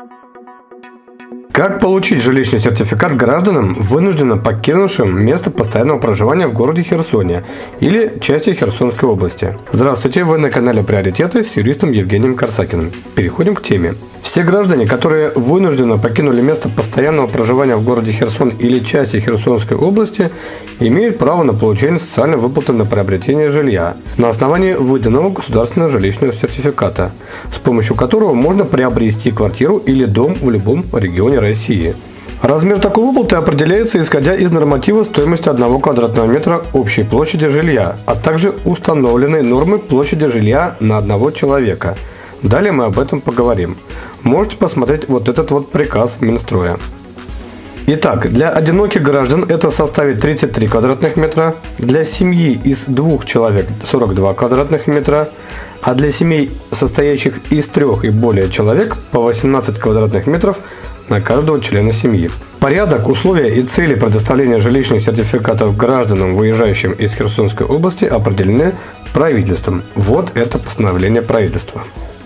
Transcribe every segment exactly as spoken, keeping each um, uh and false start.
Как получить жилищный сертификат гражданам, вынужденно покинувшим место постоянного проживания в городе Херсоне или части Херсонской области? Здравствуйте, вы на канале Приоритеты с юристом Евгением Корсакиным. Переходим к теме. Все граждане, которые вынужденно покинули место постоянного проживания в городе Херсон или части Херсонской области, имеют право на получение социальной выплаты на приобретение жилья на основании выданного государственного жилищного сертификата, с помощью которого можно приобрести квартиру или дом в любом регионе России. Размер такой выплаты определяется исходя из норматива стоимости одного квадратного метра общей площади жилья, а также установленной нормы площади жилья на одного человека. Далее мы об этом поговорим. Можете посмотреть вот этот вот приказ Минстроя. Итак, для одиноких граждан это составит тридцать три квадратных метра, для семьи из двух человек сорок два квадратных метра, а для семей, состоящих из трех и более человек, по восемнадцать квадратных метров на каждого члена семьи. Порядок, условия и цели предоставления жилищных сертификатов гражданам, выезжающим из Херсонской области, определены правительством. Вот это постановление правительства.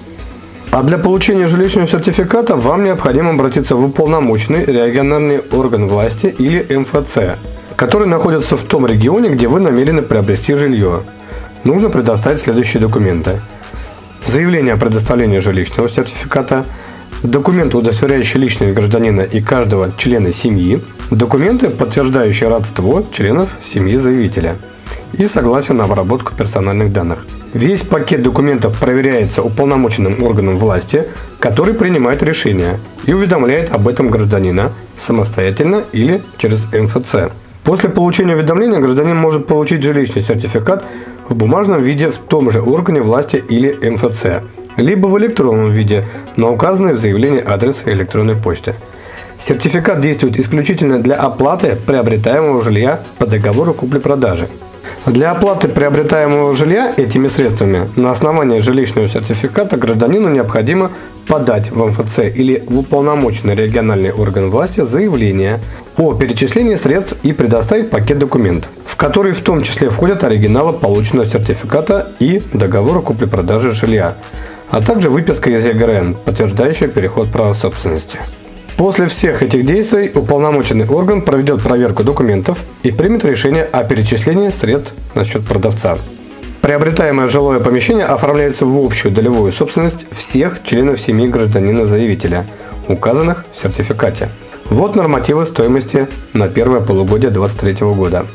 А для получения жилищного сертификата вам необходимо обратиться в уполномоченный региональный орган власти или эм эф цэ, который находится в том регионе, где вы намерены приобрести жилье. Нужно предоставить следующие документы: заявление о предоставлении жилищного сертификата, документы, удостоверяющие личность гражданина и каждого члена семьи, документы, подтверждающие родство членов семьи заявителя, и согласие на обработку персональных данных. Весь пакет документов проверяется уполномоченным органом власти, который принимает решение и уведомляет об этом гражданина самостоятельно или через эм эф цэ. После получения уведомления гражданин может получить жилищный сертификат в бумажном виде в том же органе власти или эм эф цэ, либо в электронном виде на указанный в заявлении адрес электронной почты. Сертификат действует исключительно для оплаты приобретаемого жилья по договору купли-продажи. Для оплаты приобретаемого жилья этими средствами на основании жилищного сертификата гражданину необходимо подать в эм эф цэ или в уполномоченный региональный орган власти заявление о перечислении средств и предоставить пакет документов, в который в том числе входят оригиналы полученного сертификата и договора купли-продажи жилья, а также выписка из е гэ эр эн, подтверждающая переход права собственности. После всех этих действий уполномоченный орган проведет проверку документов и примет решение о перечислении средств на счет продавца. Приобретаемое жилое помещение оформляется в общую долевую собственность всех членов семьи гражданина-заявителя, указанных в сертификате. Вот нормативы стоимости на первое полугодие две тысячи двадцать третьего года.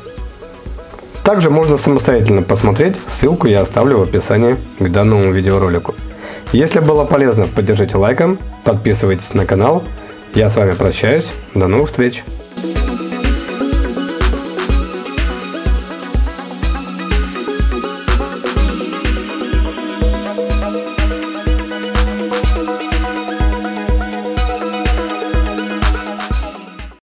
Также можно самостоятельно посмотреть, ссылку я оставлю в описании к данному видеоролику. Если было полезно, поддержите лайком, подписывайтесь на канал. Я с вами прощаюсь. До новых встреч!